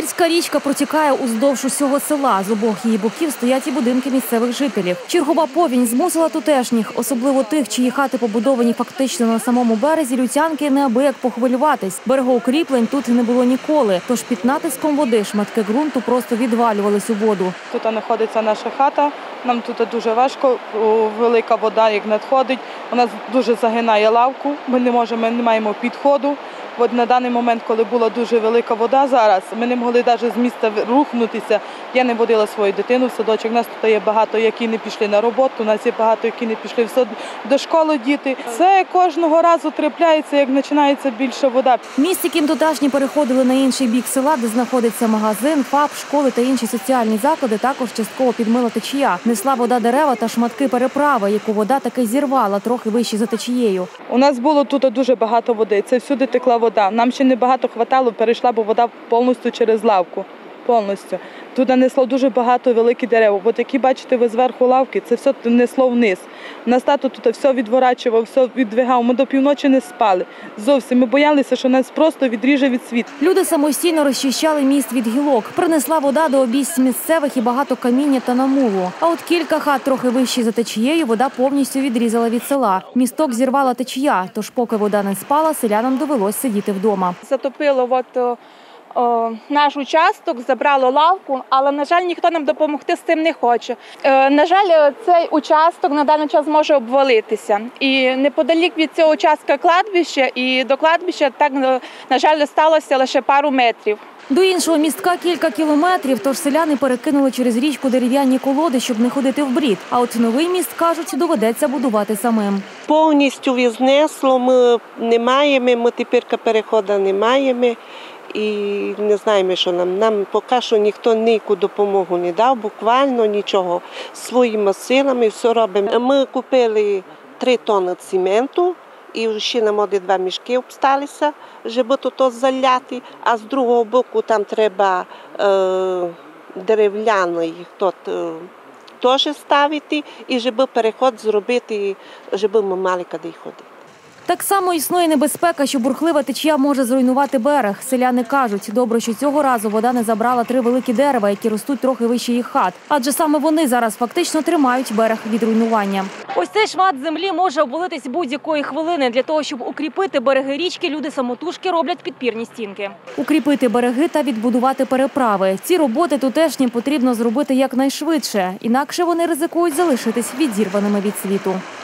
Гірська річка протікає уздовж усього села. З обох її боків стоять і будинки місцевих жителів. Чергова повінь змусила тутешніх, особливо тих, чиї хати побудовані фактично на самому березі Лютянки, неабияк похвилюватись. Берегоукріплень тут не було ніколи, тож під натиском води шматки ґрунту просто відвалювались у воду. Тут знаходиться наша хата, нам тут дуже важко, велика вода як надходить, вона дуже загинає лавку, ми не маємо підходу. От на даний момент, коли була дуже велика вода зараз, ми не могли навіть з міста рухнутися. Я не водила свою дитину в садочок. У нас тут є багато, які не пішли на роботу, у нас є багато, які не пішли до школи діти. Це кожного разу трапляється, як починається більша вода. Міст, яким тутешні переходили на інший бік села, де знаходиться магазин, ФАП, школи та інші соціальні заклади, також частково підмила течія. Несла вода дерева та шматки переправи, яку вода таки зірвала трохи вище за течією. У нас було тут дуже багато води, це всюди текла вода. Нам ще небагато хватало, перейшла, бо вода повністю через лавку. Повністю. Тут нанесло дуже багато великих дерев. От які бачите ви зверху лавки, це все несло вниз. Нас тато тут все відворачував, все віддвигав. Ми до півночі не спали. Зовсім. Ми боялися, що нас просто відріже від світу. Люди самостійно розчищали міст від гілок. Принесла вода до обійсть місцевих і багато каміння та намулу. А от кілька хат трохи вище за течією вода повністю відрізала від села. Місток зірвала течія, тож поки вода не спала, селянам довелось сидіти вдома. Затопило наш участок, забрало лавку, але, на жаль, ніхто нам допомогти з цим не хоче. На жаль, цей участок на даний час може обвалитися. І неподалік від цього участка кладбище, і до кладбища так, на жаль, сталося лише пару метрів. До іншого містка кілька кілометрів, тож селяни перекинули через річку дерев'яні колоди, щоб не ходити в брід. А от новий міст, кажуть, доведеться будувати самим. Повністю віднесло, ми не маємо, ми тепер переходу не маємо. І не знаємо, що нам поки що ніхто ніяку допомогу не дав, буквально нічого. Своїми силами все робимо. Ми купили 3 тонни цементу і ще нам 2 мішки обсталися, щоб тут заляти, а з другого боку там треба дерев'яний теж ставити, і щоб переход зробити, щоб ми мали куди ходити. Так само існує небезпека, що бурхлива течія може зруйнувати берег. Селяни кажуть, добре, що цього разу вода не забрала 3 великі дерева, які ростуть трохи вище їх хат. Адже саме вони зараз фактично тримають берег від руйнування. Ось цей шмат землі може обвалитись будь-якої хвилини. Для того, щоб укріпити береги річки, люди самотужки роблять підпірні стінки. Укріпити береги та відбудувати переправи. Ці роботи тутешнім потрібно зробити якнайшвидше. Інакше вони ризикують залишитись відірваними від світу.